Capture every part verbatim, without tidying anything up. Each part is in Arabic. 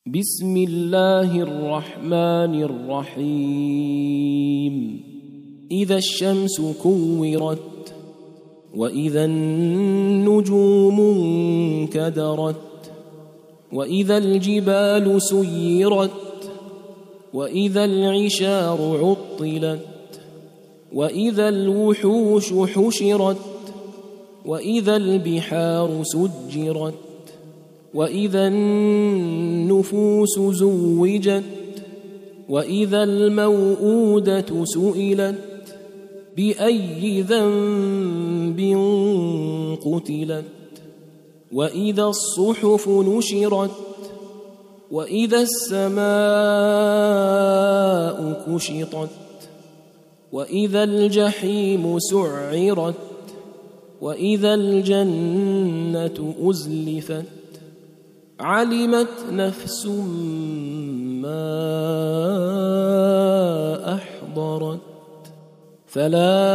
بسم الله الرحمن الرحيم إذا الشمس كورت وإذا النجوم انكدرت وإذا الجبال سيرت وإذا العشار عطلت وإذا الوحوش حشرت وإذا البحار سجرت وإذا النفوس زوجت وإذا الموءودة سئلت بأي ذنب قتلت وإذا الصحف نشرت وإذا السماء كشطت وإذا الجحيم سعرت وإذا الجنة أزلفت علمت نفس ما أحضرت فلا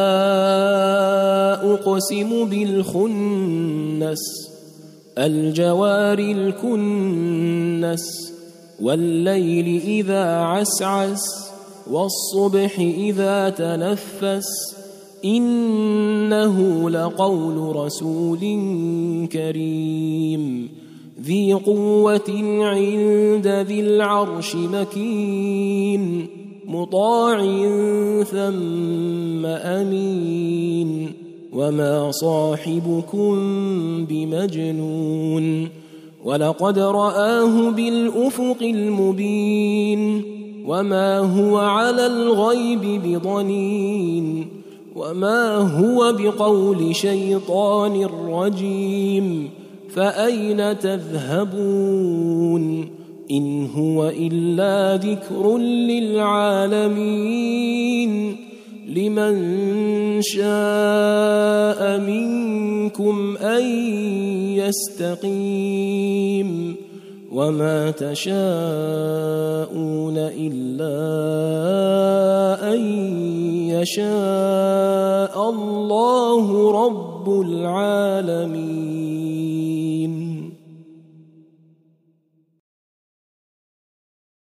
أقسم بالخنس الجوار الكنس والليل إذا عسعس والصبح إذا تنفس إنه لقول رسول كريم ذي قوة عند ذي العرش مكين مطاع ثم أمين وما صاحبكم بمجنون ولقد رآه بالأفق المبين وما هو على الغيب بضنين وما هو بقول شيطان رجيم فأين تذهبون إن هو إلا ذكر للعالمين لمن شاء منكم أن يستقيم وما تشاءون إلا أن يشاء الله رب العالمين.